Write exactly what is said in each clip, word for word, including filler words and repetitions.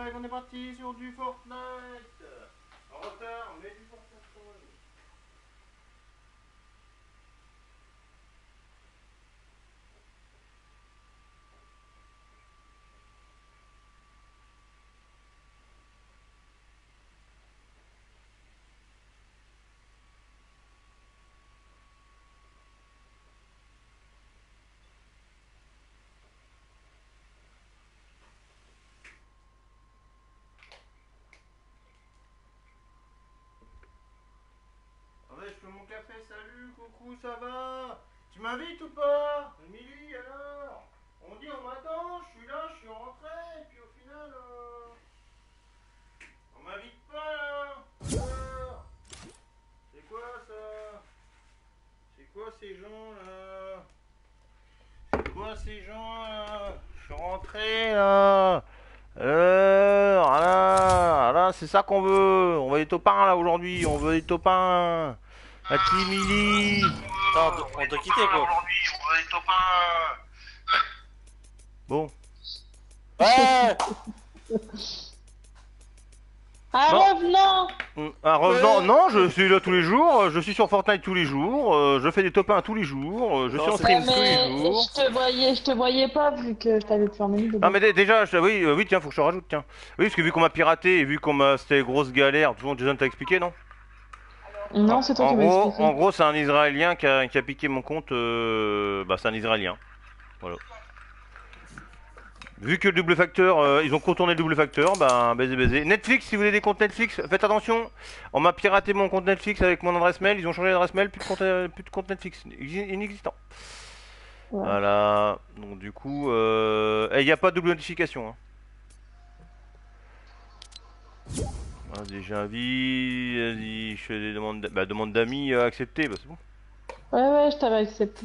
live, on est parti sur du Fortnite. En retard, mais du Fortnite quand même. Je fais mon café, salut, coucou, ça va? Tu m'invites ou pas? Émilie, alors? On dit on m'attend, je suis là, je suis rentré, et puis au final, euh... on m'invite pas là? Alors? C'est quoi ça? C'est quoi ces gens là? C'est quoi ces gens là? Je suis rentré là. Euh, voilà, voilà, c'est ça qu'on veut. On veut des topins là aujourd'hui, on veut des topins. La team Illy. Attends, on doit quitter quoi. Bon. Ouais. Un Non. revenant. Un revenant, non, je suis là tous les jours, je suis sur Fortnite tous les jours, euh, je fais des top un tous les jours, je Non, suis en c'est- stream tous Mais les jours. je te voyais, je te voyais pas vu que je t'avais plus emmené dedans. Ah mais dé- déjà, je- oui, euh, oui, tiens, faut que je te rajoute, tiens. Oui, parce que vu qu'on m'a piraté et vu qu'on m'a, c'était grosse galère, tout le monde, Jason t'a expliqué, non? Non, c'est toi En qui m'as gros, expliqué. en gros, c'est un Israélien qui a, qui a piqué mon compte, euh, bah c'est un Israélien, voilà. Vu que le double facteur, euh, ils ont contourné le double facteur, bah baiser baiser. Netflix, si vous voulez des comptes Netflix, faites attention. On m'a piraté mon compte Netflix avec mon adresse mail, ils ont changé l'adresse mail, plus de compte, euh, plus de compte Netflix, Exi- inexistant. Ouais. Voilà, donc du coup, euh... il n'y a pas de double notification. Hein. Vas-y, j'invite, vas-y, je fais des demandes, d'a- bah demande d'amis euh, acceptées, bah c'est bon. Ouais, ouais, je t'avais accepté.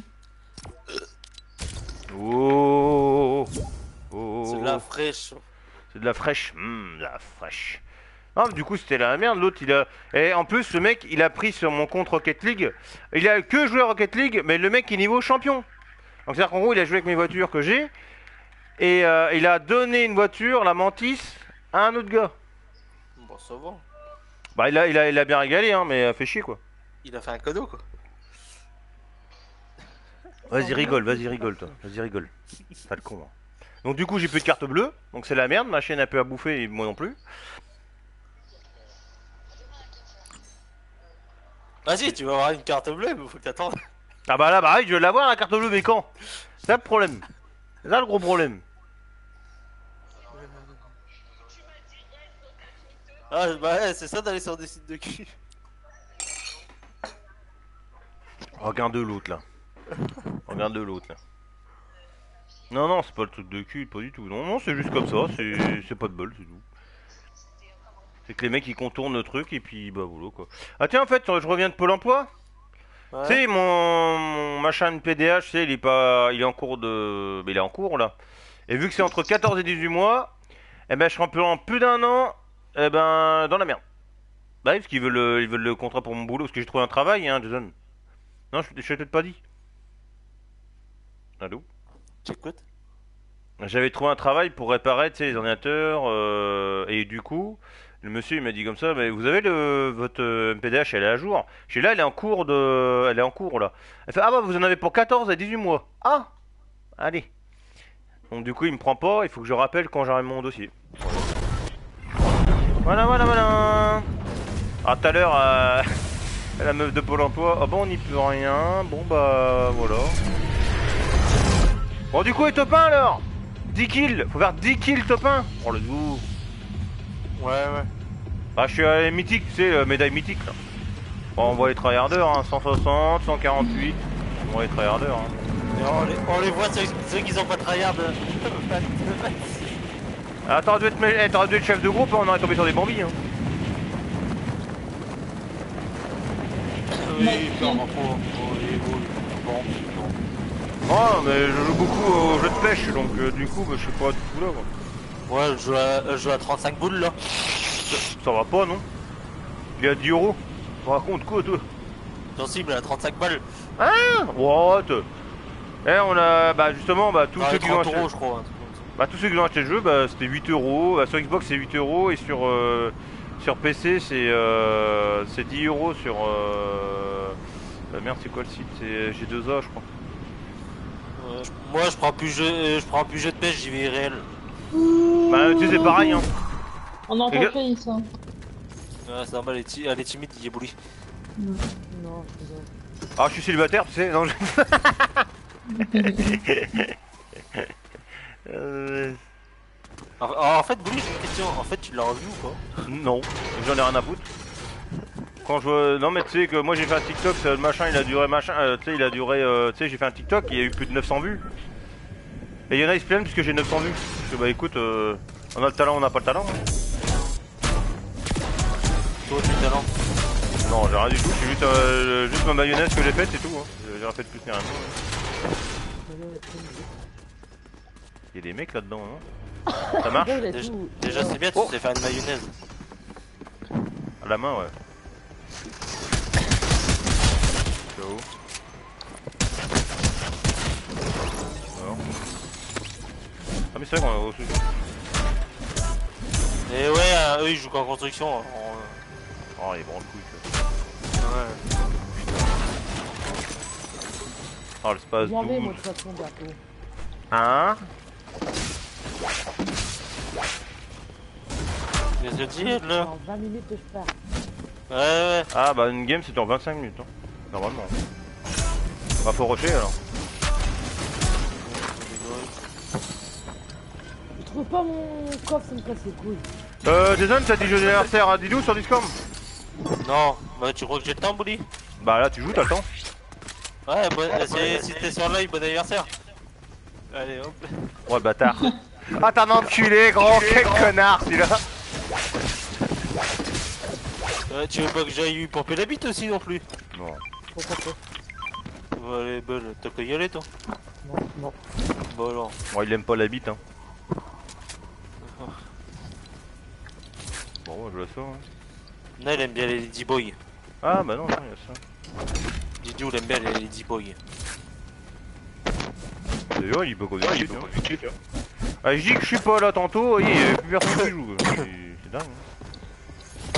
Oh, oh, C'est de la fraîche. c'est de la fraîche, Hum, de la fraîche. Ah, du coup, c'était la merde. L'autre, il a. Et en plus, le mec, il a pris sur mon compte Rocket League. Il a que joué à Rocket League, mais le mec est niveau champion. Donc, c'est-à-dire qu'en gros, il a joué avec mes voitures que j'ai. Et euh, il a donné une voiture, la Mantis, à un autre gars. Bon, ça va. Bah, il a, il a, il a bien régalé, hein, mais euh, fait chier, quoi. Il a fait un cadeau quoi. Vas-y, rigole, vas-y, rigole, toi. Vas-y, rigole. Pas le con, hein. Donc, du coup, j'ai plus de carte bleue. Donc, c'est la merde. Ma chaîne a peu à bouffer, et moi non plus. Vas-y, tu vas avoir une carte bleue, mais faut que t'attendes. Ah, bah là, bah, je vais l'avoir, la carte bleue, mais quand? C'est ça le problème. C'est ça le gros problème. Ah, bah ouais, c'est ça d'aller sur des sites de cul. Regarde l'autre là. Regarde l'autre là. Non, non, c'est pas le truc de cul, pas du tout. Non, non, c'est juste comme ça, c'est c'est pas de bol, c'est tout. C'est que les mecs ils contournent le truc et puis bah voilà quoi. Ah tiens, en fait, je reviens de Pôle emploi. Tu Ouais. sais, mon, mon machin de P D H, tu sais, il est pas. Il est en cours de. Mais il est en cours là. Et vu que c'est entre quatorze et dix-huit mois, eh ben je serai en plus d'un an, eh ben dans la merde. Bah oui, parce qu'ils veulent, le- ils veulent le contrat pour mon boulot, parce que j'ai trouvé un travail, hein, Jason. Non, je, je t'ai peut-être pas dit. Allô? J'écoute. J'avais trouvé un travail pour réparer, tu sais, les ordinateurs, euh, et du coup, le monsieur il m'a dit comme ça, mais vous avez le votre euh, M P D H, elle est à jour. Je suis là, elle est en cours de, elle est en cours là. Elle fait ah bah vous en avez pour quatorze à dix-huit mois. Ah, allez. Donc du coup il me prend pas, il faut que je rappelle quand j'aurai mon dossier. Voilà voilà voilà. Ah tout à l'heure, euh, la meuf de Pôle Emploi, ah bon on n'y peut rien. Bon bah voilà. Bon du coup les top un alors. dix kills, faut faire dix kills top un. Oh le doux. Ouais, ouais. Bah je suis à la mythique, tu sais, euh, médaille mythique là. Bon on voit les tryharders, hein, cent soixante, cent quarante-huit. On voit les tryharders hein. Et on, les, on les voit ceux, ceux qui ont pas tryhard. Ah, t'aurais dû être, eh, t'aurais dû être chef de groupe, hein, on aurait tombé sur des bambis hein. Oui, clairement trop. Oui, oui. Bon, bon. Oh mais je joue beaucoup au jeu de pêche donc euh, du coup bah, je sais pas du tout là quoi. Ouais, je joue à, je joue à trente-cinq boules là. Ça, ça va pas non? Il y a dix euros. Tu racontes quoi toi? Ton cible à trente-cinq balles. Hein? What? Eh on a bah justement bah tous Ah, ceux qui ont trente acheté. euros, je crois. Un truc comme Bah tous ceux qui ont acheté le jeu, bah c'était huit euros. Bah, sur Xbox c'est huit euros et sur euh, sur P C c'est euh, c'est dix euros sur. Euh... Bah, merde, c'est quoi le site? C'est G deux A, je crois. Euh, je- moi je prends plus jeu, euh, je prends plus jeu de pêche, j'y vais réel. Bah tu sais, c'est pareil, hein. On n'a Les pas gars- fait ça. Ouais, c'est normal, elle est, ti- elle est timide, il est bouli. Non, c'est bon. Ah, je suis célibataire, tu sais. Non, je... euh... En, en fait, bouli, j'ai une question. En fait, tu l'as revu ou pas? Non, j'en ai rien à foutre. Quand je vois... Non mais tu sais que moi j'ai fait un TikTok, ce machin il a duré machin, euh, tu sais il a duré, euh, tu sais j'ai fait un TikTok, il y a eu plus de neuf cents vues. Et il y en a ils se plaignent parce que j'ai neuf cents vues. Je dis bah écoute, euh, on a le talent, on n'a pas le talent. Hein. Toi, tu as talent. Non j'ai rien du tout, c'est juste, euh, juste ma mayonnaise que j'ai faite c'est tout. Hein. J'ai rien fait de plus ni rien. Il y a des mecs là-dedans, hein. Ça marche? Bon, il a Déjà, tout. déjà, c'est bien, tu Oh. sais faire une mayonnaise. À la main ouais. Ciao. Alors. Ah mais c'est vrai qu'on a reçu. Et ouais, euh, eux ils jouent qu'en construction. hein. Oh il est branle couille. Ouais. Oh l'espace J'en vais, douze. moi, de toute façon, bientôt. Hein? Qu'est-ce que tu dis là? Dans vingt minutes, je pars. Ouais, ouais. Ah bah une game c'est dans vingt-cinq minutes hein. Normalement. Bah faut rusher alors. Je trouve pas mon coffre, ça me casse les couilles. Euh Jason t'as dit joyeux anniversaire à Didou sur Discord? Non, bah tu crois que j'ai le temps, Bouli? Bah là tu joues, t'as le temps. Ouais, bon, c'est- si t'es sur live, bon anniversaire. Allez, hop. Ouais bâtard. Ah t'as un enculé gros, quel connard celui-là. Ouais, tu veux pas que j'aille lui pomper la bite aussi non plus? Non. Pourquoi pas? Bon, allez, belle, t'as qu'à y aller toi? Non, non. Bon alors. Bon il aime pas la bite hein. Bon je vois ça hein. Non, il aime bien les Ladyboys. Ah bah non, non y'a ça. Didou, il aime bien les Ladyboys. D'ailleurs il est pas comme d'habitude hein. Ah je dis que je suis pas là tantôt, il y a plus personne qui joue. C'est c'est dingue hein.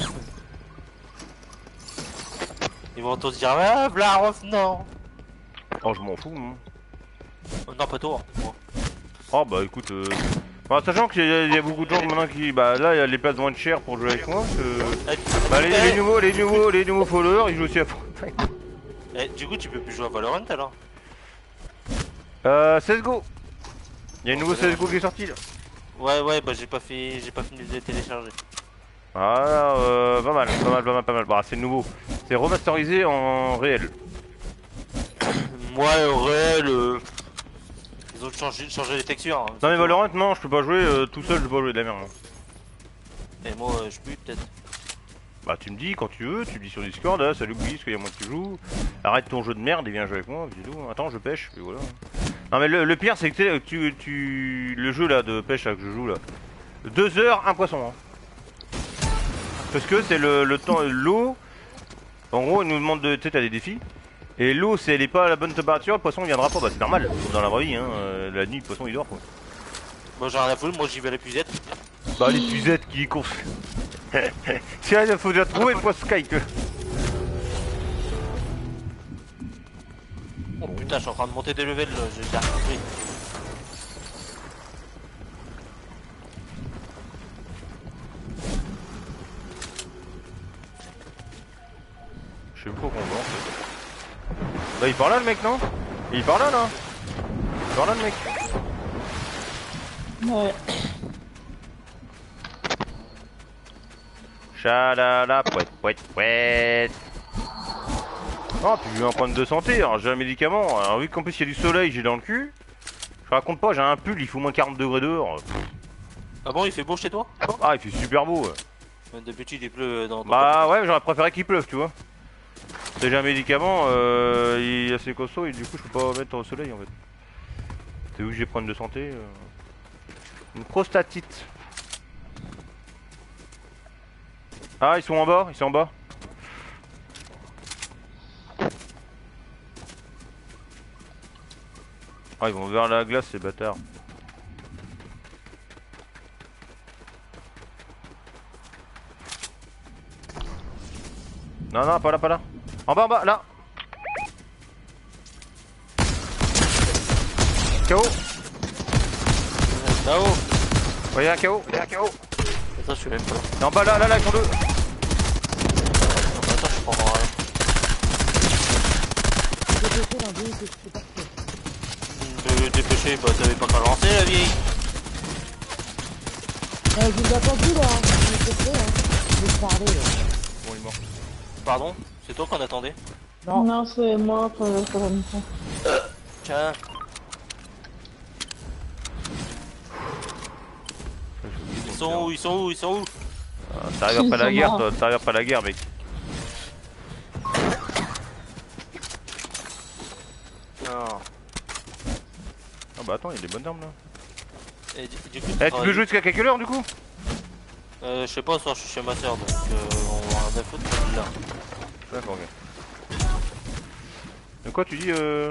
Ils vont tous dire ah, Blarov, non. Oh je m'en fous moi. Oh, non, pas toi. Moi. Oh bah écoute, euh... bah, sachant qu'il y, a- il y a beaucoup de gens maintenant qui... Bah là il y a les places moins chères pour jouer avec moi. que- Eh, Bah les, eh, les nouveaux, les nouveaux, les nouveaux followers ils jouent aussi à Fortnite. eh, du coup, tu peux plus jouer à Valorant alors? Euh, C S G O. Il y a une Bon, nouveau c'est C S G O qui est sorti là. Ouais, ouais, bah j'ai pas fait, j'ai pas fini de les télécharger. Ah, euh, pas mal, pas mal, pas mal, pas mal. Bah c'est nouveau. C'est remasterisé en réel. Moi, au réel, euh, ils ont changé, changé les textures. hein. Non mais Valorant non, je peux pas jouer euh, tout seul, je peux pas jouer de la merde. hein. Et moi, euh, je peux peut-être. Bah tu me dis quand tu veux, tu me dis sur Discord, ah, salut Bouillis, qu'il y a moi que tu joues. Arrête ton jeu de merde et viens jouer avec moi, puis c'est tout. Attends je pêche, et voilà. Non mais le, le pire c'est que tu sais, tu, tu... Le jeu là de pêche là que je joue là. Deux heures, un poisson. Hein. Parce que c'est le, le temps, l'eau. En gros il nous demande de... Tu sais t'as des défis. Et l'eau si elle est pas à la bonne température, le poisson il viendra pas, bah c'est normal. Comme dans la vraie vie, hein. euh, la nuit le poisson il dort quoi. Moi, j'ai rien à foutre, moi j'y vais à la puisette. Bah les puisettes qui courent. Si il faut déjà trouver le poisson Sky que. Oh putain, je suis en train de monter des levels, là, j'ai bien compris. Je sais pas pourquoi on va en fait. Bah il part là le mec non? Il part là là. Il part là le mec. Ouais. Chalala pouette pouette pouette. Oh puis j'ai eu un point de santé, alors j'ai un médicament. Alors vu qu'en plus il y a du soleil, j'ai dans le cul. Je raconte pas, j'ai un pull, il faut moins quarante degrés dehors. Ah bon, il fait beau chez toi? Ah il fait super beau. Ouais. Euh, D'habitude, il pleut dans. dans Bah ouais, j'aurais préféré qu'il pleuve, tu vois. J'ai un médicament, euh, il est assez costaud et du coup je peux pas mettre au soleil en fait. C'est où que j'ai problème de santé euh... Une prostatite. Ah ils sont en bas, ils sont en bas. Ah ils vont vers la glace ces bâtards. Non, non, pas là, pas là. En bas, en bas, là. K O. Là-haut. Ouais, y'a un K O, y'a un K O. Attends, je suis même pas. Et en bas, là, là, là, ils sont deux. Attends, je prends rien. Dépêchez dans deux, c'est c'est parti. De dépêcher, bah t'avais pas qu'à lancer la vieille. Ouais, je l'ai entendu là, hein. Je l'ai fait, hein. Je vais parler là. Bon, il est mort. Pardon, c'est toi qu'on attendait. Non. Non, c'est moi pour le pour la mission. Tiens. Ils sont où, ils sont où, ils sont où? Ah, t'arrives après Ils la sont guerre, morts. toi, t'arrives après la guerre, mec. Non. Ah bah attends, il y a des bonnes armes là. Et du, du coup, Eh, tu travailles peux où? jouer jusqu'à quelle heure du coup? Euh, je sais pas, ce soir je suis chez ma soeur, donc euh, on va rien à foutre là. D'accord, ok. De quoi tu dis euh...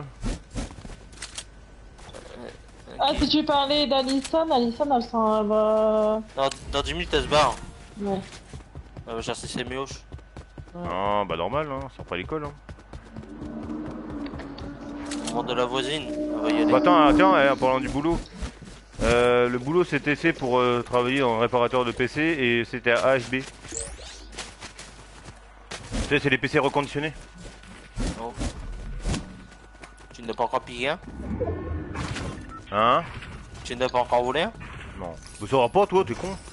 Ah, si tu parlais d'Alison, Alison, elle s'en va. Dans, dans dix minutes elle se barre. Ouais. Elle va chercher ses mioches. Non, bah normal, hein, c'est pas l'école. Hein. On demande de la voisine, elle va y aller. Bah attends, attends, eh, en parlant du boulot. Euh, le boulot c'était fait pour euh, travailler en réparateur de P C et c'était à A H B. Tu sais, c'est les P C reconditionnés. Oh. Tu n'as pas encore piqué un? Hein? Tu n'as pas encore volé un? Non. Vous saurez pas, toi, t'es con.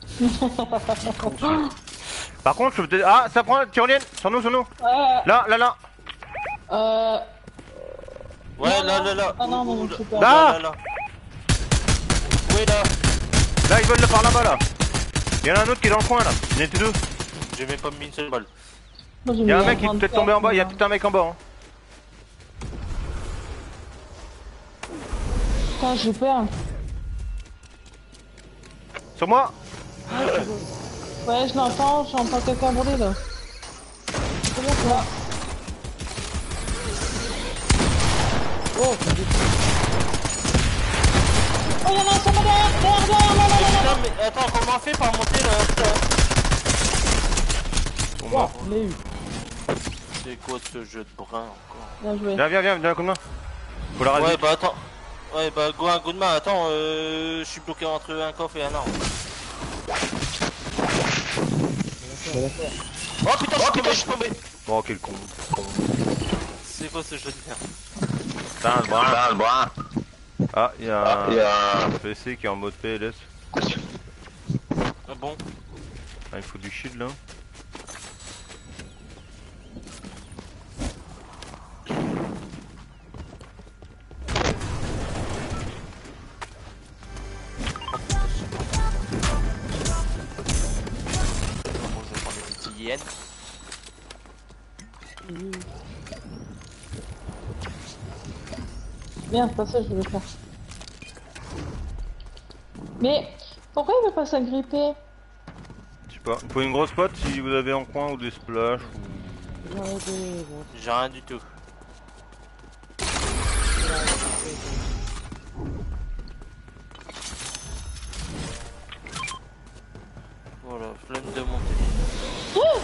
Par contre, je peux te... Ah, ça prend... Tyrolienne, sur nous, sur nous. Euh. Là, là, là. Euh. Ouais, Non, là, non. là, là. Ah non, Où- non, où- je sais là, pas. Là. là, là. Oui, là. Là, ils veulent le par là-bas, là. Il y en a un autre qui est dans le coin, là. Il y en a deux. J'ai même pas mis une seule balle. Moi, j'ai Il y a un mis mec qui est peut-être tombé en bas. Il y a vingt-quatre, peut-être un mec en bas. Hein. Putain, j'ai peur. Sur moi. Ouais, je l'entends, j'entends quelqu'un brûler là. C'est bon, ça. Oh, c'est des... Oh, y'en a un sur moi derrière, derrière, derrière, là, là, là, là. Putain, mais attends, comment on fait pour monter là? Putain. Oh, je l'ai eu. C'est quoi ce jeu de brin encore? Bien joué. Viens, viens, viens, viens un coup de main. Faut la raser. Ouais, bah attends. Ouais, bah go un coup de main. Attends, euh, je suis bloqué entre un coffre et un arbre. Oh putain, je suis tombé, je suis tombé. Oh, quel con. C'est quoi ce jeu de merde? Putain, le bras. le bras. Ah, il y a un P C qui est en mode P L S. Ah bon? Ah, il faut du shield là. Bon, je vais prendre des petites hyènes. Merde, c'est pas ça que je voulais faire. Mais pourquoi il veut pas s'agripper? Je sais pas. Il faut une grosse pote si vous avez en coin ou des splash. Ou... J'en ai des... Bon. J'ai rien du tout. Voilà, flemme de monter.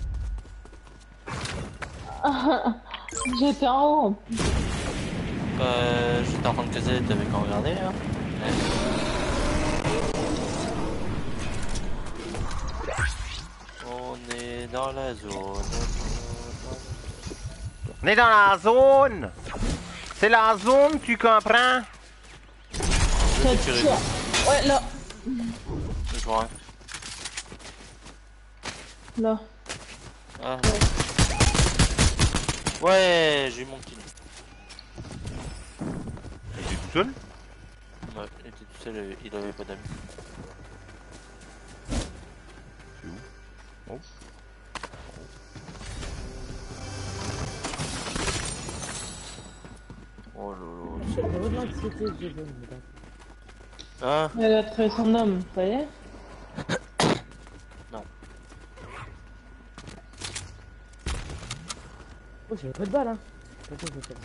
J'étais en haut. Euh, j'étais en train de caser, t'avais qu'à regarder hein. Ouais. On est dans la zone. On est dans la zone. C'est la zone, tu comprends? Je vais tirer. Ouais, là. Je vois rien. Là. Ah. Ouais, j'ai eu mon kill. Il est tout seul? Ouais, il était tout seul, il avait pas d'amis. C'est où? Oh. Oh lolo. J'ai vraiment l'anxiété que j'ai bonne, madame. Hein? Elle a trouvé son homme, ça y est. Oh, j'avais pas de balle, hein. Attends, je vais faire.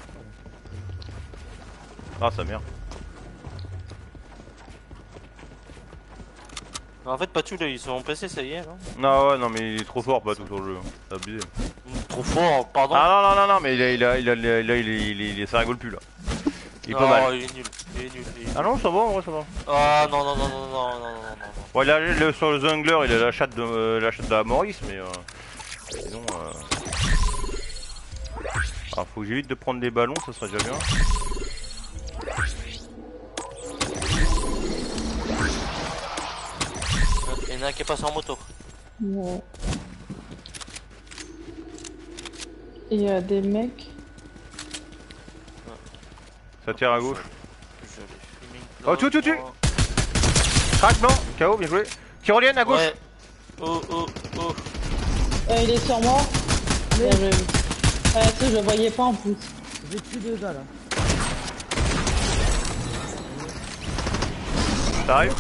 Ah, sa mère. En fait, Patou, là, ils sont en P C, ça y est, non? Non, ouais, non, mais il est trop fort, pas tout sur le jeu. C'est abusé. Trop fort, pardon. Ah non, non, non, non, mais il a, il a, il a, il a, il a, il est- il est- il est- ça rigole plus là. Il est non, pas mal. il est nul, il est nul. Il est nul. Ah non, ça va, en vrai, ça va. Ah non, non, non, non, non, non, non, non, non. Ouais, là, le, sur le jungler, il a la chatte de, euh, la chatte de la Maurice, mais euh, sinon. Euh... Ah, faut que j'évite de prendre des ballons, ça serait déjà bien. Il y en a un qui est passé en moto. Ouais. Il y a des mecs. Ça tire à gauche. Je l'ai fumé une Oh, tu, tu, tu. Crac blanc, K O, bien joué. Tyrolienne à gauche. Ouais. Oh, oh, oh. Euh, il est sur moi. Bien joué. Ouais, tu sais, je le voyais pas en plus. J'ai tué deux gars là. T'arrives.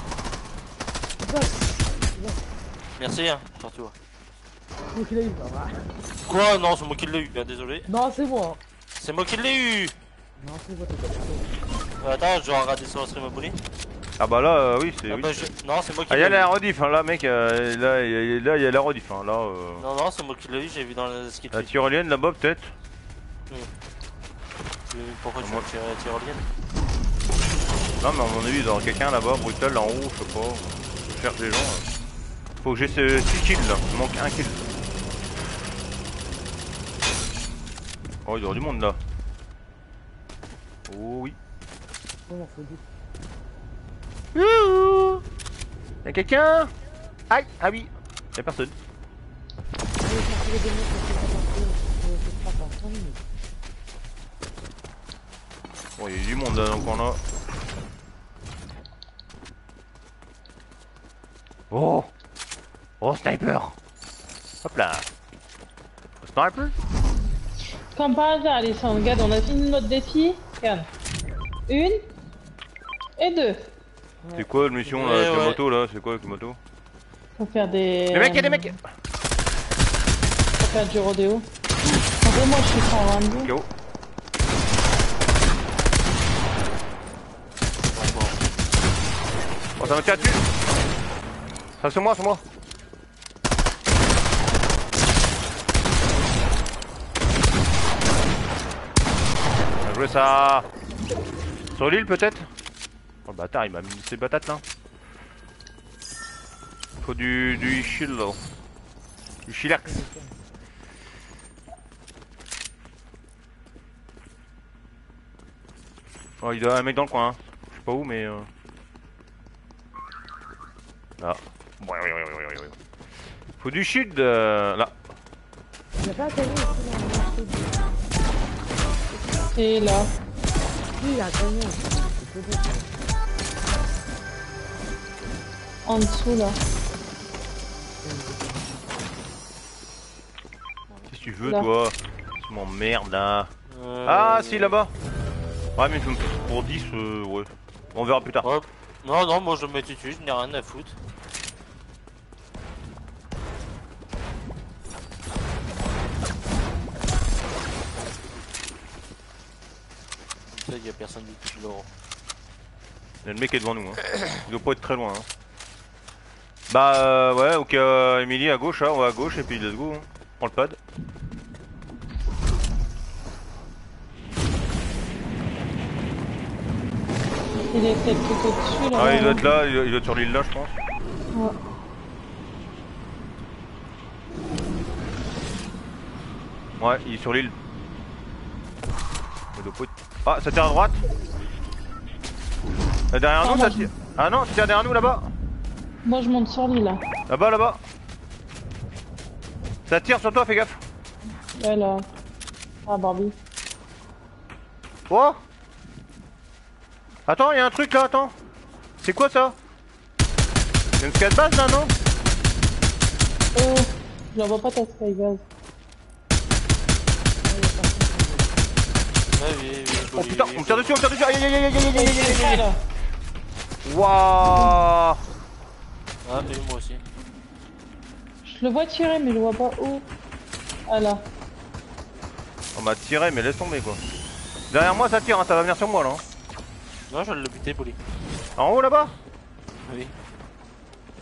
Merci, hein, surtout. C'est moi qui l'ai eu, ça va. Quoi? Non, c'est moi qui l'ai eu, bien désolé. Non, c'est moi. C'est moi qui l'ai eu. Non, c'est moi, t'es pas Euh, Attends, je vais regarder sur le stream abonné. Ah bah là, euh, oui, c'est. Ah Oui. bah, je- Non, c'est moi qui Ah, l'ai y'a eu. la rediff, hein, là, mec. Euh, là, y a, là, y a la rediff, hein, là. Euh... Non, non, c'est moi qui l'ai eu, j'ai vu dans le ski de La tyrolienne là-bas, peut-être. Pourquoi tu Moi- veux tirer la tyrolienne? Non, mais à mon avis, dans quelqu'un là-bas, brutal, là en haut, je sais pas. Je cherche les gens. euh. Faut que j'ai ce six kills là. Il manque un kill. Oh, il y aura du monde là. Oh oui. Non, faut dire. Youhou. Y'a quelqu'un? Aïe! Ah oui! Y'a personne. Allez, chercher les démons, parce que ça va faire, euh, c'est pas dans cinq minutes. Bon, il y a du monde là dans le coin là. Oh! Oh, sniper! Hop là! Sniper? Comme par hasard, Alessandre, regarde, on a fini notre défi. Regarde. Une. Et deux. C'est quoi la mission là, Ouais, avec la ouais. moto là? C'est quoi avec la moto? Faut faire des. Les mecs, y'a des mecs! Faut faire du rodéo. En vrai, moi, je suis en loin de vous. K O. Oh, ça me tire dessus! Ça c'est moi, c'est moi! Bien joué ça! Sur l'île peut-être? Oh le bâtard, il m'a mis ses patates là. Faut du, du shield là. Du chillax. Oh, il y a un mec dans le coin, hein. Je sais pas où, mais. Euh... Là. Ouais, ouais, ouais, ouais, ouais, ouais. Faut du shield euh... là. Y'a pas un camion ici dans le marché. Et là. Oui, y'a un camion ici. C'est peut-être ça. En dessous, là. Qu'est-ce que tu veux, Là. toi? Tu m'emmerdes là. Euh... Ah, si, là-bas. Ouais, mais pour dix, euh, ouais. On verra plus tard. Ouais. Non, non, moi je me mets tout de suite, je n'ai rien à foutre. Ça, y a personne du tout là. Le mec est devant nous, hein. Il doit pas être très loin, hein. Bah, euh, ouais, ok, euh, Emily à gauche, hein, on va à gauche et puis let's go. Hein. Prends le pad. Il est peut-être tout au-dessus, là. Ah, il doit être là, il doit il doit être sur l'île là, je pense. Ouais. Ouais, il est sur l'île. Il doit pas être- Ah, ça tire à droite. Euh, derrière Ah, nous, moi, ça je- tire. Ah non, ça tire derrière nous là-bas. Moi, je monte sur l'île, là. Là-bas, là-bas. Ça tire sur toi, fais gaffe. Ouais, là. Ah, Barbie. Oh. Attends, il y a un truc là, attends. C'est quoi ça? Il y a une skate-base là, non? Oh, je la vois pas ta skybase. Ouais, oui, oui, Oh oui, putain, oui, on me tire dessus, on me tire dessus. Aïe aïe aïe aïe aïe aïe aïe aïe C'est ça, aïe. là. Waouh. Ah, et moi aussi. Je le vois tirer, mais je le vois pas où. Ah, là. On m'a tiré, mais laisse tomber quoi. Derrière moi ça tire, hein, ça va venir sur moi là. hein. Non, je vais le buter, Poli. En haut là-bas? Oui.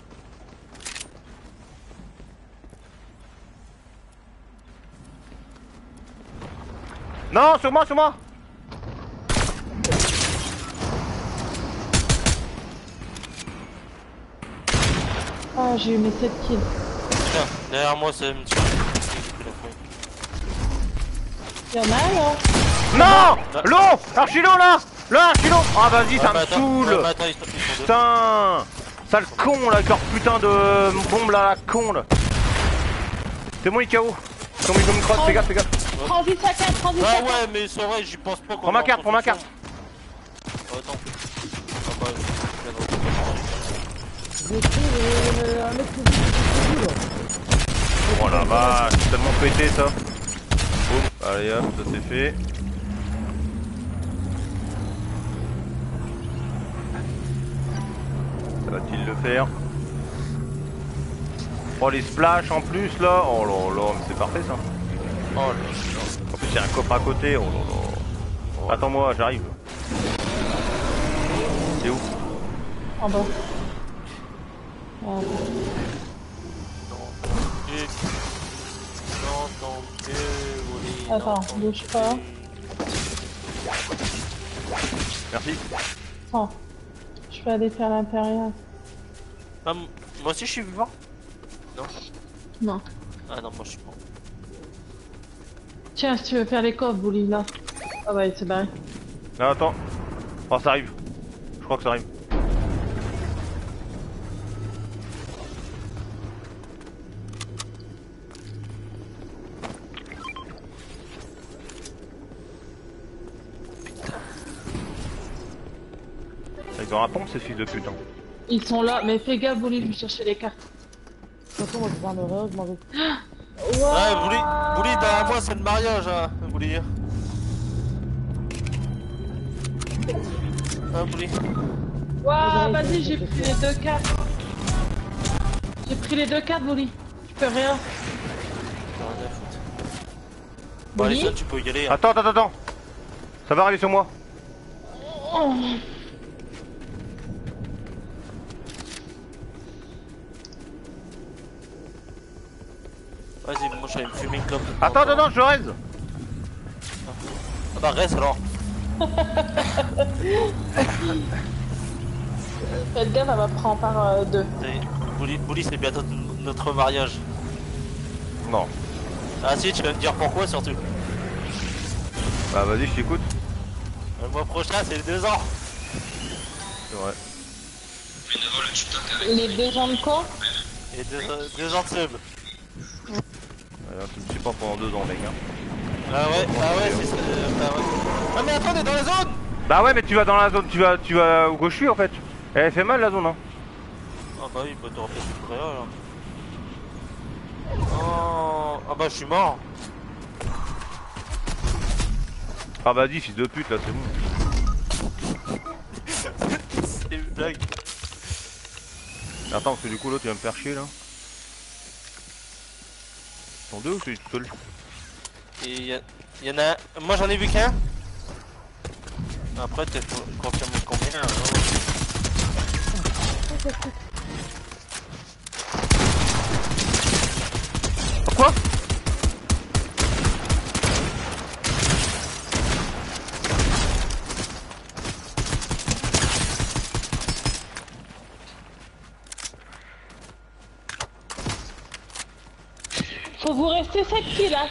Non, sur moi, sur moi. Ah, j'ai eu mes sept kills. Tiens, derrière moi, c'est M T. Y'en a un là. Non, l'eau, archilo là, là, archilo. Ah vas-y, ça Ah, bah, me attends, saoule. ouais, bah, attends, ils sont- ils sont deux. Putain, sale con là, avec leur putain de bombe là, la con là. C'est moi, I K O. Comme comme une crotte, fais gaffe, fais gaffe. Transit chacun, transit Ah chacun. ouais, mais c'est vrai, j'y pense pas. Prends ma carte, prends ma carte. Oh, attends. Ah bah, je viens de- J'ai pris le- un mec qui est là. Oh la vache, c'est tellement pété ça. Boum, allez hop, ça c'est fait. Ça va-t-il le faire? Oh les splash en plus là. Oh là là, mais c'est parfait ça. Oh là là. En plus il y a un coffre à côté. Oh là là. Attends-moi, j'arrive. C'est où? En bas. Ah, Et- Non, non, que- oui, attends, non, bouge pas. Merci. Oh. Je vais aller faire l'intérieur. Ah, m- moi aussi je suis vivant? Non. Non. Ah non, moi je suis pas. Tiens, si tu veux faire les coffres, Bouli, là. Ah ouais, c'est barré. Non, attends. Oh, ça arrive. Je crois que ça arrive. Ils ont un pompe ces fils de pute. Hein. Ils sont là, mais fais gaffe, Bouli, je vais chercher les cartes. De toute façon, moi je parlerai, je m'en vais. Ouais, Bouli, Bouli, derrière moi c'est le mariage, hein, Bouli. Ah, Bouli. Waouh, vas-y, j'ai pris les deux cartes. J'ai pris les deux cartes, Bouli. Je peux rien. T'as rien à foutre. Bon, allez, Bouli ça, tu peux y aller. Hein. Attends, attends, attends. Ça va arriver sur moi. Oh. Vas-y, moi j'allais me fumer une clope. Attends, attends, attends, je raise. Ah bah, reste alors. Faites gaffe, elle va prendre par euh, deux. C'est- Bouli, Bouli, c'est bientôt n- notre mariage. Non. Ah si, tu vas me dire pourquoi surtout. Bah vas-y, je t'écoute. Le mois prochain, c'est les deux ans. C'est vrai. Les deux gens de quoi? Et deux, euh, deux ans de sub. Alors, tu me sais pas pendant deux ans, mec. Hein. Ah ouais, ah ouais, c'est ça. euh, bah ouais. Ah mais attends, on est dans la zone. Bah ouais, mais tu vas dans la zone, tu vas, tu vas où je suis en fait. Elle fait mal la zone, hein. Ah bah oui, bah t'auras peut-être plus de là. Oh, ah bah je suis mort. Ah vas-y, fils de pute, là, c'est bon. C'est une blague. Attends, parce que du coup, l'autre, il va me faire chier, là. Ils sont deux ou c'est tout seul? Et il y, y en a un. Moi j'en ai vu qu'un. Après, t'es confirme combien hein. Pourquoi? Faut vous rester sept kills là.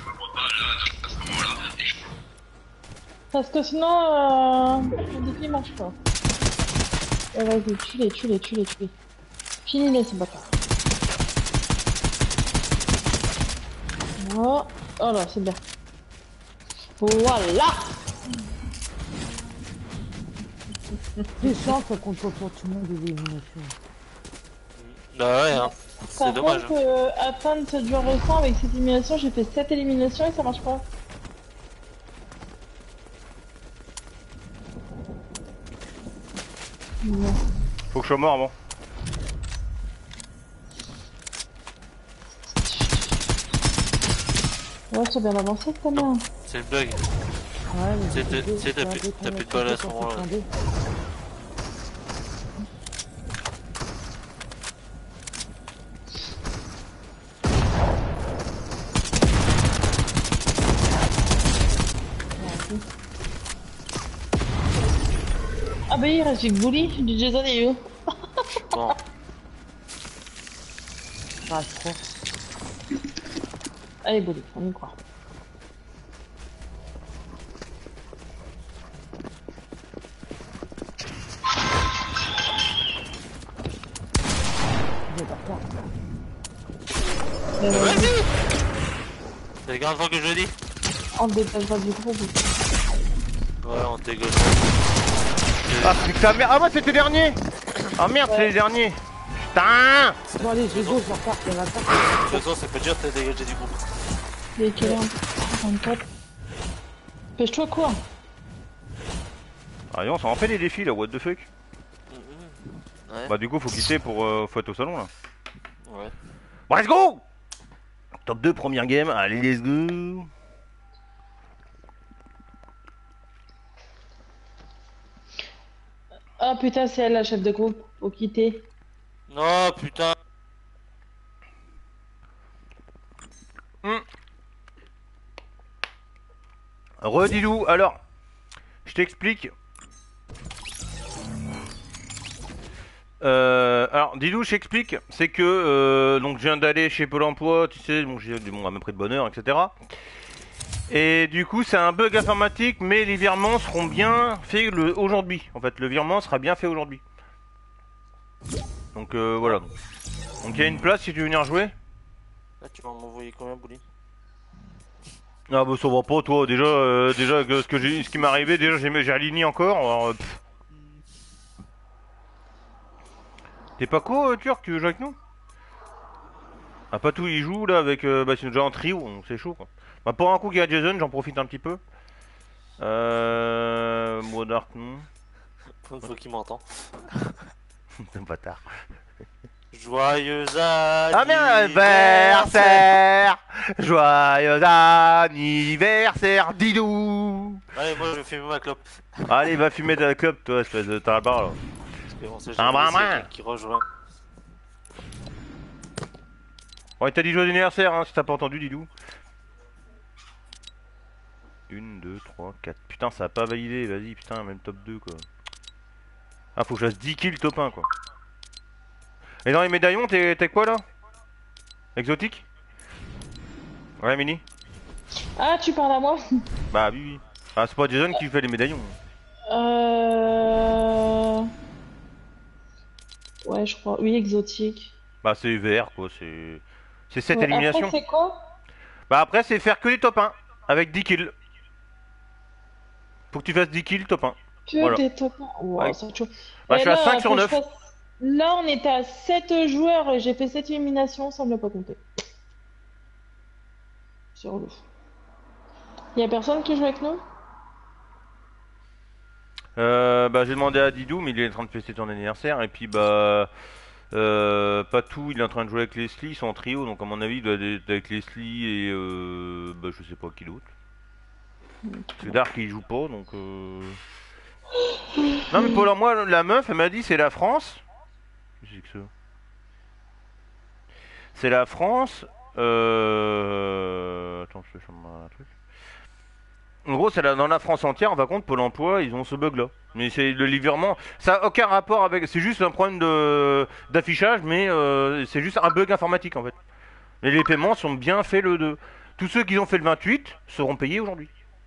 Parce que sinon, euh, le défi marche pas. Et vas-y, tue-les, tue-les, tue-les, tue-les. Finis-les ces bâtards. Oh, oh là, c'est bien. Voilà. C'est ça, ça compte pas pour tout le monde des éliminations. Bah ouais, hein. C'est Par dommage. contre, euh, à fin de cette jour récent, avec cette élimination, j'ai fait sept éliminations et ça marche pas. Bon. Faut que je sois mort avant. Ouais, tu as bien avancé quand même. C'est le bug. Ouais, mais C'est- j'ai fait- c'est- t'as j'ai plus- fait t'as plus de combien balles à de ce temps moment-là. pour s'attendre. bah il reste du bully, du Jason et you. Bon. Ah, je crois. Allez bully, on y croit. Je vais par terre. Mais ouais, Vas-y. C'est la grande fois que je le dis. on dépasse pas du groupe. Ouais, on dégueule. Ah, c'est que ta merde. Ah, moi c'était dernier. Ah merde, c'est Ouais. les derniers. Putain. Bon, allez, je vais go, je vais par terre. Il y en a pas. De toute façon, ça peut dire que t'as dégagé du groupe. Il est quelle heure trente-quatre. Pêche-toi quoi? Ah, on s'en fait des défis là, what the fuck. Ouais. Bah, du coup, faut quitter pour. Euh, faut être au salon là. Ouais. Bon, let's go. Top deux, première game. Allez, let's go. Ah putain, c'est elle la chef de groupe. Faut quitter. Non, putain. Redilou, alors, je t'explique. Euh, alors, Didou, je t'explique. C'est que euh, donc je viens d'aller chez Pôle Emploi, tu sais, donc j'ai bon, à peu près de bonne heure, et cetera. Et du coup, c'est un bug informatique, mais les virements seront bien faits le, aujourd'hui. En fait, le virement sera bien fait aujourd'hui. Donc euh, voilà. Donc il y a une place si tu veux venir jouer. Là, tu vas m'envoyer combien, Bouli? Ah bah ça va pas toi, déjà, euh, déjà que ce, que j'ai, ce qui m'est arrivé, déjà j'ai, j'ai aligné encore. Alors, euh, pff. T'es pas quoi, euh, Turc, tu veux jouer avec nous? Ah pas tout, il joue là avec, euh, bah c'est déjà en trio, donc c'est chaud quoi. Bah pour un coup qu'il y a Jason, j'en profite un petit peu. Euh... Moi Dark non. Faut, faut qu'il m'entend. C'est un bâtard. Joyeux Ah merde, anniversaire. anniversaire. Joyeux anniversaire, Didou. Allez, moi je vais fumer ma clope. Allez, va fumer ta clope, toi, espèce de tarabard là. Et on sait Un jamais brin s'il y a brin. quelqu'un qui rejoint. Ouais, t'as dit joyeux anniversaire, hein, si t'as pas entendu, Didou. un, deux, trois, quatre. Putain, ça a pas validé, vas-y, putain, même top deux quoi. Ah, faut que je fasse dix kills top un quoi. Et dans les médaillons, t'es t'es quoi là? Exotique? Ouais, Mini? Ah, tu parles à moi? Bah oui, oui. Ah, c'est pas Jason qui fait les médaillons. Euh... Ouais, je crois. Oui, exotique. Bah c'est vert quoi, c'est... C'est sept Ouais, éliminations. après, c'est quoi? Bah après c'est faire que les top un, avec dix kills. Faut que tu fasses dix kills top un. Que Voilà. des top un. Wow, Ouais. ça chaud. Bah Et je suis à là, cinq sur faut que neuf. je fasse- Là, on était à sept joueurs et j'ai fait sept éliminations, ça me l'a pas compté. C'est relou. Y'a personne qui joue avec nous? Euh, bah j'ai demandé à Didou, mais il est en train de fêter ton anniversaire. Et puis bah... Euh, Patou, il est en train de jouer avec Leslie, ils sont en trio, donc à mon avis il doit être avec Leslie et euh, bah je sais pas qui d'autre. Parce que Dark il joue pas, donc euh... Non mais pour moi, la meuf, elle m'a dit c'est la France. Qu'est-ce que c'est que ça? C'est la France, euh... Attends, je vais changer un truc. En gros, c'est la- dans la France entière, par contre, Pôle emploi, ils ont ce bug là. Mais c'est le livrement, ça a aucun rapport avec. C'est juste un problème de d'affichage, mais euh, c'est juste un bug informatique en fait. Et les paiements sont bien faits le deux. Tous ceux qui ont fait le vingt-huit seront payés aujourd'hui.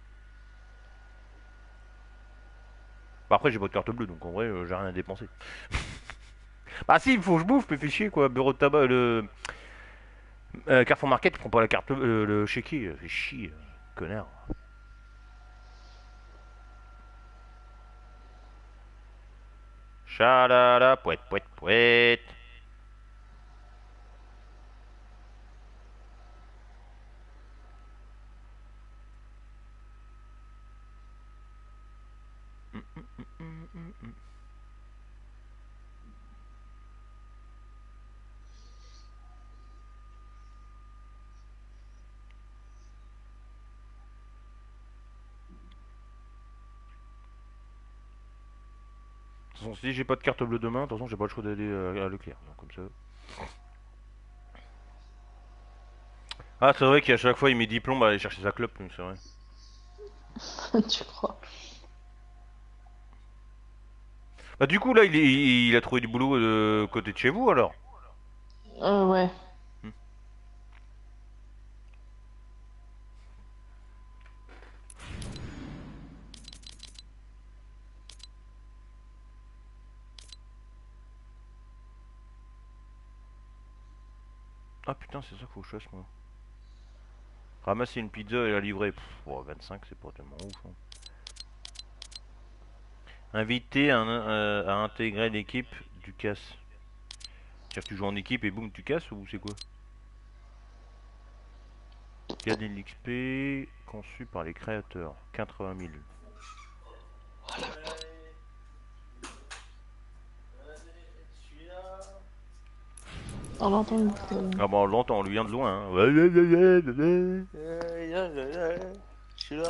Bah après, j'ai pas de carte bleue, donc en vrai, euh, j'ai rien à dépenser. Bah si, il faut que je bouffe, mais fais chier quoi. Bureau de tabac, le. Euh, Carrefour Market, il prend pas la carte, euh, le chéquier, fait chier, euh, connard. Chalala, pouette, pouette, pouette. De toute façon, si j'ai pas de carte bleue demain, de toute façon, j'ai pas le choix d'aller euh, à Leclerc, donc comme ça. Ah, c'est vrai qu'à chaque fois, il met dix plombs à aller chercher sa clope, donc c'est vrai. Tu crois? Bah du coup là il, est, il a trouvé du boulot de côté de chez vous alors. Euh, ouais. Ah putain c'est ça qu'il faut que je fasse moi. Ramasser une pizza et la livrer. Pff, oh, vingt-cinq c'est pas tellement ouf. Hein. Inviter un, euh, à intégrer l'équipe du casse. C'est-à-dire que tu joues en équipe et boum tu casses ou c'est quoi? Gagner de l'X P conçu par les créateurs. quatre-vingt mille. On l'entend une petite, euh, Ah bah on l'entend, on lui vient de loin. Hein. Ouais, ouais, ouais, ouais, ouais. Je suis là.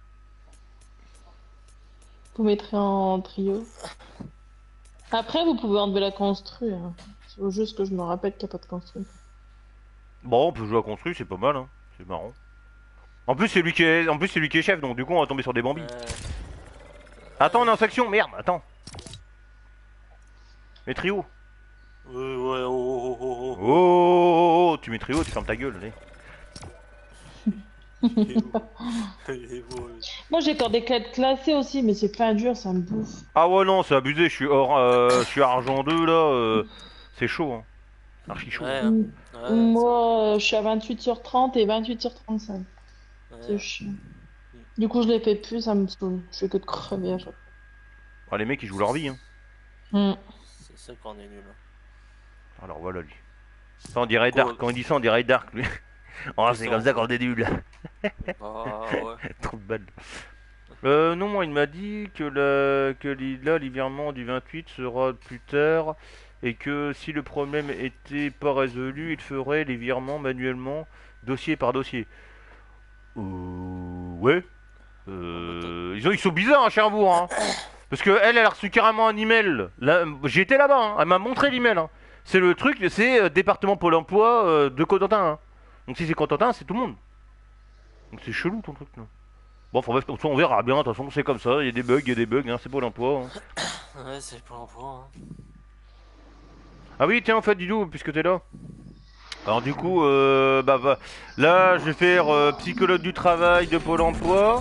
Vous mettrez en trio. Après, vous pouvez enlever la construire. Hein. C'est juste que je me rappelle qu'il n'y a pas de construire. Bon on peut jouer à construit, c'est pas mal hein. C'est marrant. En plus c'est lui qui est. En plus c'est lui qui est chef donc du coup on va tomber sur des bambis. Euh, Attends on est en section, merde, attends. Mais trio. Ouais, ouais, oh, oh, oh, oh, Oh, oh, oh, oh, tu mets trio, tu fermes ta gueule, allez. oh. Il est beau. Il est beau, lui. Moi, j'ai encore des quêtes classées aussi, mais c'est pas dur, ça me bouffe. Ah ouais non c'est abusé, je suis hors euh, je suis argent deux là, euh, c'est chaud hein. Archi chaud. Ouais, Mm. ouais, Moi, euh, je suis à vingt-huit sur trente et vingt-huit sur trente-cinq. ça- C'est ouais. chiant. Du coup, je les fais plus, ça me saoule. Je fais que de crever à chaque Ah les mecs ils jouent leur vie hein. fois. Mm. C'est ça qu'on est nul. Alors voilà lui. Ça on dirait Dark, quand il dit ça on dirait Dark lui. Oh c'est comme ça qu'on est nul. Ah ouais. Trop de balles. Euh, non, moi, il m'a dit que, la, que li- là, l'hivernement du vingt-huit sera plus tard et que si le problème était pas résolu, il ferait les virements manuellement, dossier par dossier. Euh, ouais. Euh, ils, ont- ils sont bizarres à Cherbourg, hein. Parce que elle, elle a reçu carrément un email. Là, j'étais là-bas, hein. Elle m'a montré l'email. Hein. C'est le truc, c'est euh, département Pôle Emploi euh, de Cotentin. Hein. Donc si c'est Cotentin, c'est tout le monde. Donc c'est chelou ton truc là. Bon, enfin, bref, on verra bien, de toute façon, c'est comme ça, il y a des bugs, il y a des bugs, hein, c'est Pôle emploi. Hein. Ouais, c'est pour l'emploi. Hein. Ah oui, tiens, en fait, Didou, puisque t'es là. Alors, du coup, euh, bah, bah, là, je vais faire euh, psychologue du travail de Pôle emploi.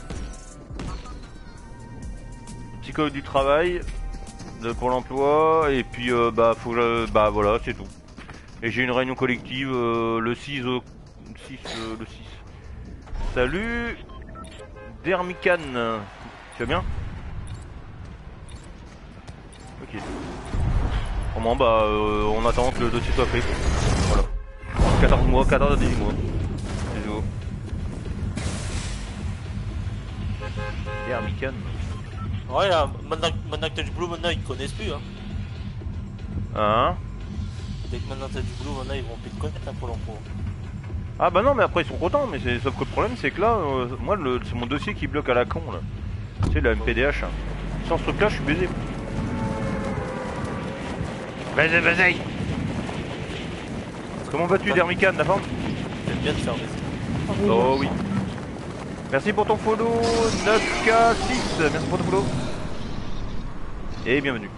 Psychologue du travail de Pôle emploi, et puis, euh, bah, faut que je- bah, voilà, c'est tout. Et j'ai une réunion collective euh, le six, au- six euh, le six. Salut Dermican, tu vas bien? Ok. Comment bah euh, on attend que le dossier soit fait. Voilà. quatorze mois, quatorze à dix-huit mois. Désolé. Dermican. Ouais, là, maintenant, maintenant que t'as du boulot, maintenant ils te connaissent plus. Hein. Hein? Dès que maintenant t'as du boulot, maintenant ils vont plus te connaître hein, pour l'emploi. Ah bah non mais après ils sont contents mais c'est sauf que le problème c'est que là euh, moi le... c'est mon dossier qui bloque à la con là. C'est la M P D H. Hein. Sans ce truc là je suis baisé. Vas-y vas-y. Comment vas-tu Dermican, la forme? J'aime bien te faire baiser. Oh oui. Merci pour ton follow neuf K six. Merci pour ton follow. Et bienvenue.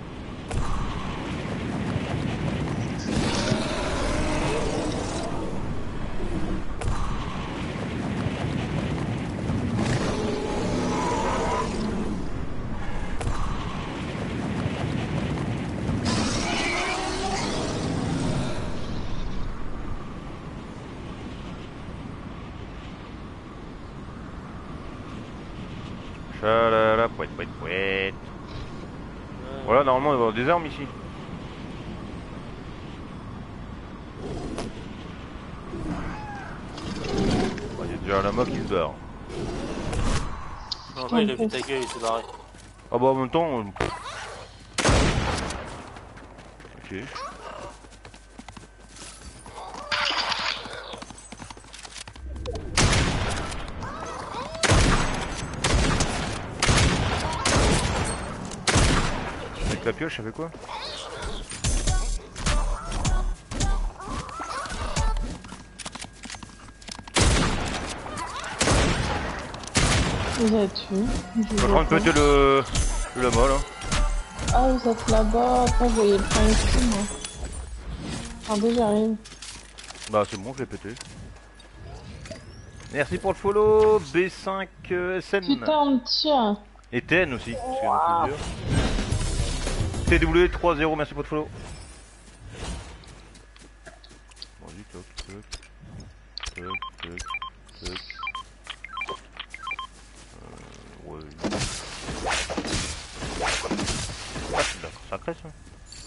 Chalala, pouet, pouet, pouet. Voilà, normalement, il va y avoir des armes ici. Il y a déjà un lama qui se barre. Non, là il a vu ta gueule, il s'est barré. Ah bah en même temps... euh, Ok. Avec la pioche, ça fait quoi? Vous avez tué. Je suis en train de péter le... le lama là. Ah, vous êtes là-bas, après vous voyez le premier stream. Hein. Attendez, j'arrive. Bah c'est bon, je l'ai pété. Merci pour le follow, B cinq S N. Putain, on me tire. Et T N aussi, parce qu'il y en a plusieurs. T W trois zéro, merci pour le follow. Vas-y, toc, toc. Toc, toc, toc. Euh, ouais. Ah, c'est d'accord, ça crée ça.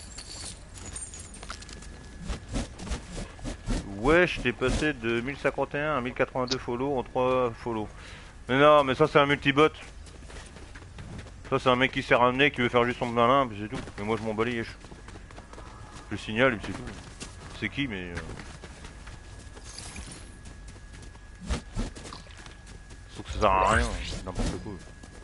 Ouais, je t'ai passé de mille cinquante et un à mille quatre-vingt-deux follow en trois follow. Mais non, mais ça c'est un multibot. Ça c'est un mec qui s'est ramené, qui veut faire juste son malin, puis c'est tout. Mais moi je m'en bats les yeux. Je le signale et puis c'est tout. C'est qui mais... Euh... Sauf que ça sert à rien, n'importe quoi.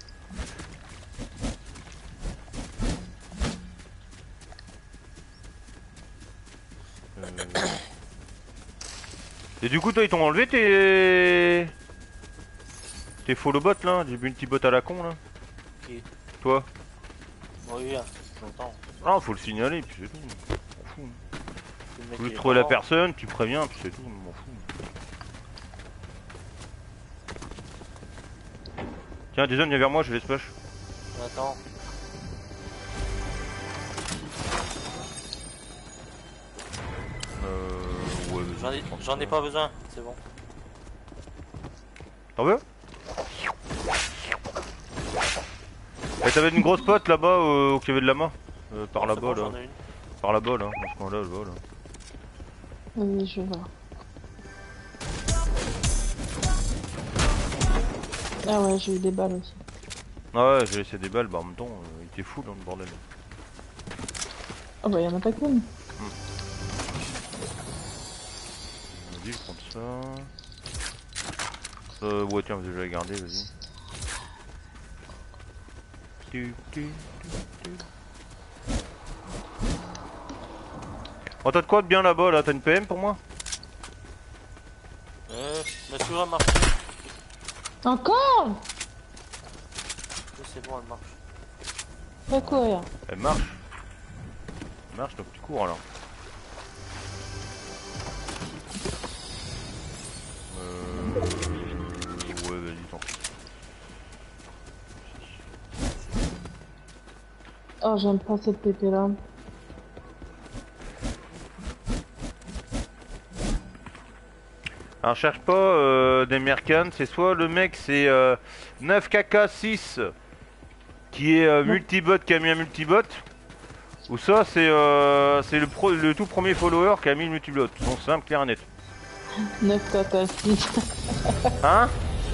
Euh... Et du coup toi ils t'ont enlevé tes... Tes follow bots là, des multi-bots à la con là. Qui? Toi. Oui, il y a longtemps. Ah faut le signaler puis c'est tout, on m'en fout. Le mec, Tu veux il est trouver la mort. personne, tu préviens puis c'est tout, on m'en fout. Tiens Jason viens vers moi, je vais splash. Attends. Euh... Ouais J'en ai, vas-y, j'en ai pas besoin, c'est bon. T'en veux? Et t'avais une grosse pote là-bas euh, qui avait de la main euh, par C'est là-bas bon, là. j'en ai une. Par là-bas là, dans ce coin-là, là, là. Oui, je vois. Ah ouais, j'ai eu des balles aussi. Ah ouais, j'ai laissé des balles, bah en même temps, euh, il était fou dans le bordel. Ah bah y'en a pas qu'une. Vas-y, je prends ça. Euh, ouais, tiens, je vais la garder, vas-y. Tu, tu, tu, tu. Oh, t'as de quoi de bien là-bas là? T'as une P M pour moi? Euh, la souris a marché. Encore? Oui, c'est bon, elle marche. Pas courir. Elle marche. Elle marche, donc tu cours alors. Euh... Ouais, vas-y, tant pis. Oh, j'aime pas cette pépé là. Alors cherche pas euh, des Mercan, c'est soit le mec c'est euh, neuf K K six qui est euh, multibot qui a mis un multibot, ou ça c'est euh, c'est le, pro, le tout premier follower qui a mis le multibot. Donc simple, clair et net. neuf K K six. Hein?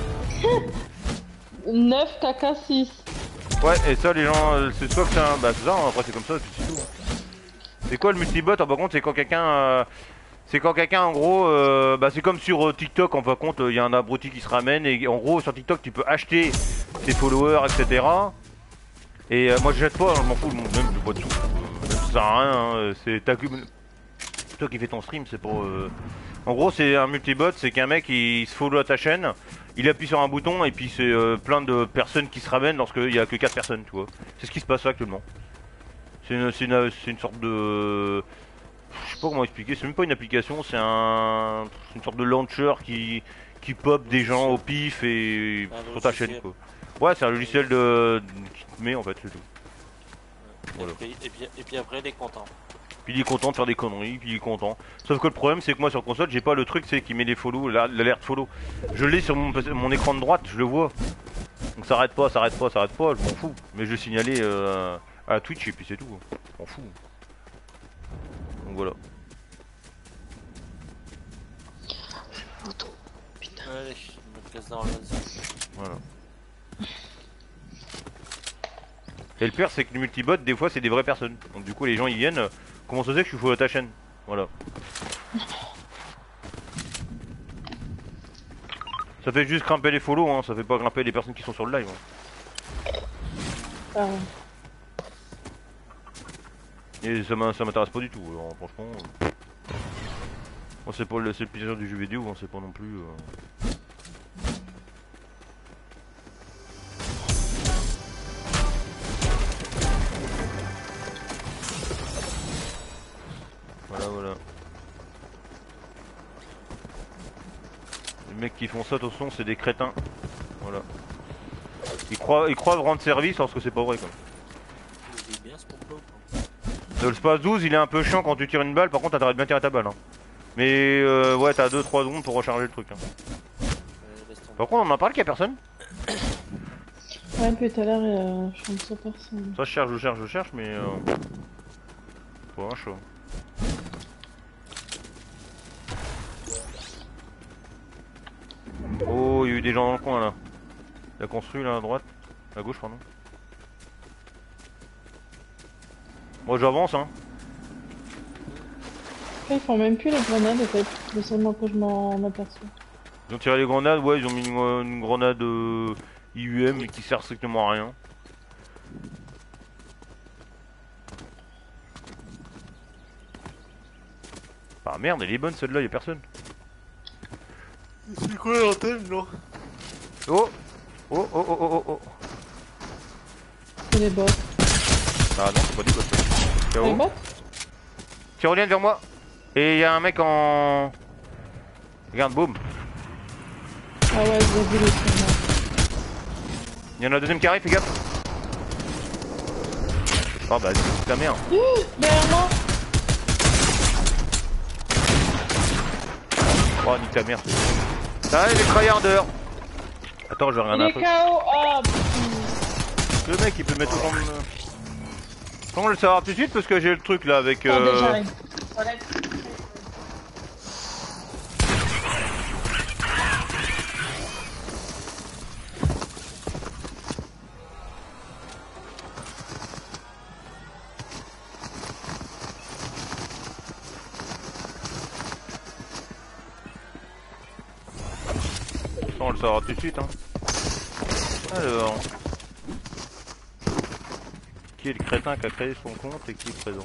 neuf K K six. Ouais, et ça les gens, euh, c'est soit que c'est un... Bah c'est ça, hein, après c'est comme ça, c'est tout. Hein. C'est quoi le multibot? Ah, par contre c'est quand quelqu'un... Euh... C'est quand quelqu'un en gros, euh, bah c'est comme sur euh, TikTok en fin de compte, il euh, y a un abruti qui se ramène et en gros sur TikTok tu peux acheter tes followers et cetera. Et euh, moi je jette pas, hein, je m'en fous, même je bois dessous. Euh, ça sert à rien, hein, c'est ta... toi qui fais ton stream, c'est pour... Euh... En gros c'est un multibot, c'est qu'un mec il se follow à ta chaîne, il appuie sur un bouton et puis c'est euh, plein de personnes qui se ramènent lorsqu'il y a que quatre personnes, tu vois. C'est ce qui se passe actuellement. C'est une, c'est une, c'est une sorte de... Je sais pas comment expliquer, c'est même pas une application, c'est un... une sorte de launcher qui, qui pop des gens au pif et Un sur ta logiciel. chaîne quoi. Ouais, c'est un logiciel de... qui te met en fait, c'est tout. Voilà. Et, puis, et, puis, et puis après, il est content. Puis il est content de faire des conneries, puis il est content. Sauf que le problème c'est que moi sur console j'ai pas le truc c'est qui met les follow, l'alerte follow. Je l'ai sur mon, mon écran de droite, je le vois. Donc ça arrête pas, ça arrête pas, ça arrête pas, je m'en fous. Mais je le signalais euh, à Twitch et puis c'est tout. Je m'en fous. Donc voilà. Allez, je me casse dans le Voilà. Et le pire c'est que le multibot des fois c'est des vraies personnes. Donc du coup les gens ils viennent, euh, comment ça se fait que je suis follow à ta chaîne? Voilà. Ça fait juste grimper les follow, hein, ça fait pas grimper les personnes qui sont sur le live. Hein. Ah ouais. Et ça m'intéresse pas du tout, alors franchement. Euh... Bon, c'est pas le, le plaisir du jeu vidéo, hein, c'est pas non plus. Euh... mecs qui font ça, attention, c'est des crétins. Voilà. Ils croient, ils croient rendre service alors que c'est pas vrai quoi. Il est bien ce complot. Le Space douze il est un peu chiant quand tu tires une balle, par contre t'arrêtes bien tirer ta balle. Hein. Mais euh, ouais, t'as deux trois secondes pour recharger le truc. Hein. Euh, laisse tomber. Par contre, on en parle qu'il y a personne. Ouais, puis tout à l'heure, euh, je suis en dessous personne. Ça, je cherche, je cherche, je cherche, mais. Euh... Faut un chaud. Oh, il y a eu des gens dans le coin là. Il a construit là à droite. À gauche, pardon. Moi j'avance hein. Ils font même plus les grenades en fait, c'est seulement que je m'en aperçois. Ils ont tiré les grenades, ouais, ils ont mis une, une grenade euh, I U M qui sert strictement à rien. Ah merde, elle est bonne celle-là, y'a personne. C'est quoi l'antenne là? Oh Oh oh oh oh oh oh. C'est les bots. Ah non, c'est pas des bots. C'est les bots? Tyrolienne vers moi. Et y'a un mec en... Regarde, boum. Ah ouais, je l'ai vu les trucs. Y'en a un deuxième qui arrive, fais gaffe. Oh bah c'est ta mère. Derrière moi. Oh nique ta mère. Ah les tryharders. Attends je vais regarder Il un est peu. K O. Ah putain. Le mec il peut mettre autant de... Comment le savoir tout de suite parce que j'ai le truc là avec... Attendez, Euh... j'arrive. Toilette. On le saura tout de suite hein. Alors... Qui est le crétin qui a créé son compte et qui est présent?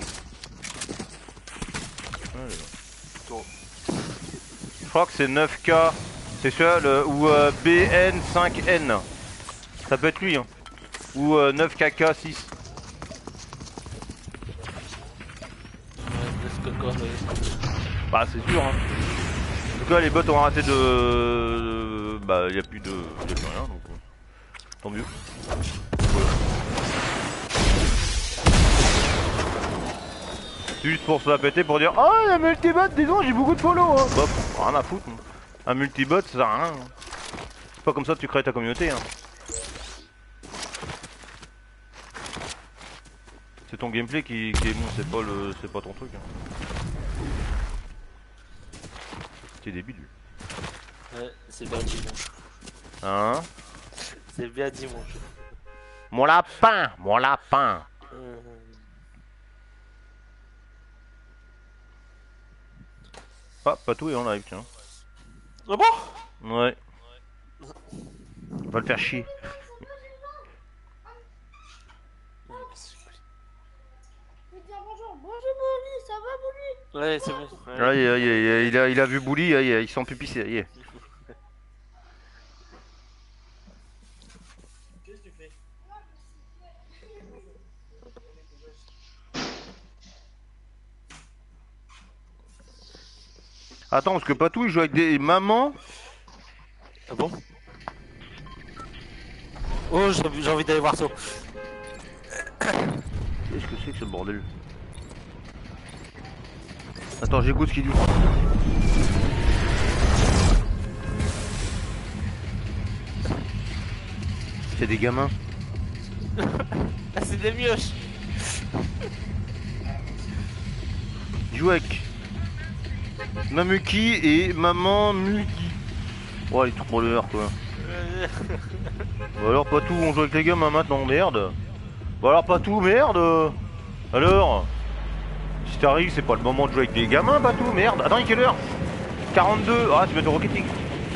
Alors. Je crois que c'est neuf K. C'est celui-là le... ou euh, B N cinq N. Ça peut être lui hein. Ou euh, neuf K K six. Bah c'est sûr hein. En tout cas les bots ont raté de... Bah y a plus de... Y a plus rien donc... Tant mieux. Voilà. C'est juste pour se la péter pour dire oh un multibot disons j'ai beaucoup de follow hein. Bah pff, rien à foutre hein. Un multibot ça sert à rien hein. C'est pas comme ça que tu crées ta communauté hein. C'est ton gameplay qui, qui est bon, c'est pas le. c'est pas ton truc hein. T'es débile. Ouais, c'est bien dimanche. Hein? C'est bien dimanche. Mon lapin! Mon lapin! Euh... Ah, Patou est en live, tiens. Ah bon? Ouais. Va le faire chier. Ouais, c'est bon. Ouais. Ouais, il, a, il, a, il, a, il a vu Bouli, il, il s'en pupille, ça y est. Qu'est-ce que tu fais? Attends, parce que Patou il joue avec des mamans. Ah bon? Oh, j'ai j'ai envie d'aller voir ça. Qu'est-ce que c'est que ce bordel? Attends, j'écoute ce qu'il dit. C'est des gamins. Ah, c'est des mioches. Il joue avec Mamuki et Maman Muki. Oh, les trollers quoi. Euh... Bah alors pas tout, on joue avec les gamins maintenant, merde. Bah alors pas tout, merde. Alors si t'arrives, c'est pas le moment de jouer avec des gamins, pas tout, merde. Attends, il est quelle heure? quarante-deux. Ah, tu mets ton Rocket League.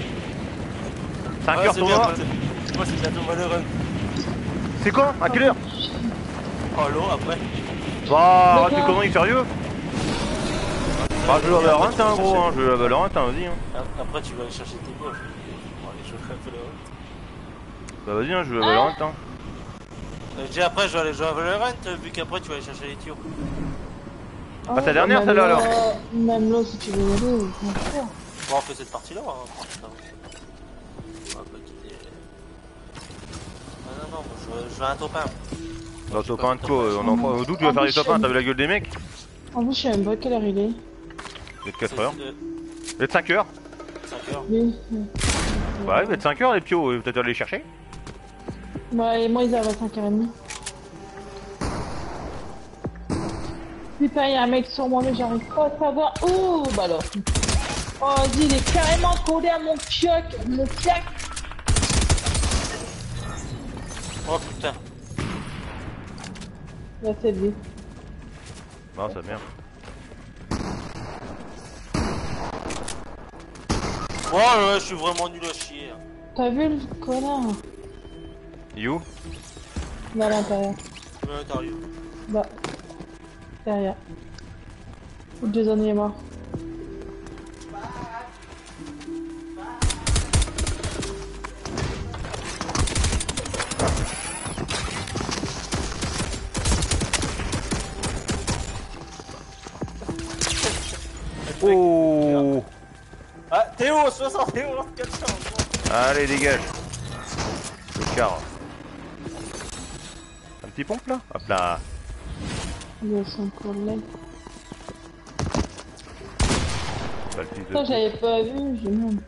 cinq Ouais, heures c'est pour bien, moi. moi, c'est- moi c'est bientôt malheureux. C'est quand? À quelle heure? Oh l'eau après. Bah, arrête tes conneries, sérieux? Bah, je vais la Valorant, hein, gros, hein. Je vais la Valorant, hein, vas-y. Hein. Après tu vas aller chercher tes bois. Bon, allez, je vais un peu le Bah, vas-y, hein, je vais la Valorant, hein. Euh, Déjà après je vais aller jouer à Valorant vu qu'après tu vas aller chercher les tuyaux. Ah, ta dernière, celle-là, alors? Même là, si tu veux y aller, je m'en fous. Bon, on fait cette partie-là. Hein. Putain. On va pas quitter. Ah non, non, moi, je, je veux un top un. Non, top un de quoi? On en prend. D'où tu vas faire des top un? T'as vu la gueule des mecs? En plus, je sais même pas quelle heure il est. Il est de quatre heures. de Il est de cinq heures. cinq heures. Oui. Ouais, il est de cinq heures les pios, peut-être aller les chercher. Bah, et moi, ils arrivent à cinq heures trente. Putain, il y a un mec sur moi, mais j'arrive pas à savoir. Oh, bah alors. Oh, vas-y, il est carrément collé à mon pioc, mon pioc. Oh putain. Là, c'est lui. Non, ça merde. Oh là, je suis vraiment nul à chier. Hein. T'as vu le connard? You? Là, à l'intérieur. Je vais à l'intérieur. Bah. Derrière. Jason il est mort. Oh! Ah, Théo, soixante et onze, quatre cents. Allez, dégage. Le car. Un petit pompe là? Hop là. Il y a son collègue. Bah, le fils de Ça, pute. j'avais pas vu, j'ai même.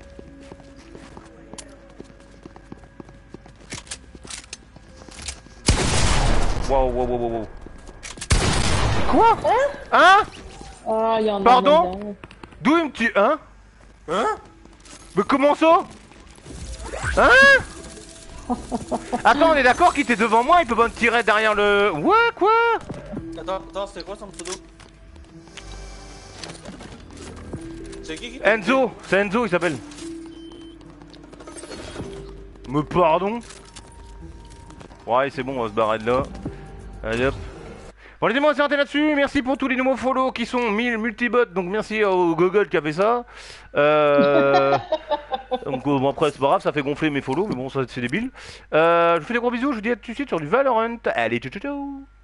Wow, wow, wow, wow, wow. Quoi? Hein? Ah, il y en a. Pardon? dedans. D'où il me tue? Hein? Hein? Mais comment ça? Hein? Attends, on est d'accord qu'il était devant moi, il peut pas me tirer derrière le... Ouais, quoi? Attends, attends, c'était quoi son pseudo? C'est qui qui Enzo, c'est Enzo il s'appelle. Me pardon? Ouais, c'est bon, on va se barrer de là. Allez hop. Bon les amis, on va s'arrêter là-dessus. Merci pour tous les nouveaux follow qui sont mille multibots. Donc merci au Google qui a fait ça. Euh... donc bon, après c'est pas grave, ça fait gonfler mes follow, mais bon ça c'est débile. Euh, je vous fais des gros bisous, je vous dis à tout de suite sur du Valorant. Allez, ciao ciao ciao.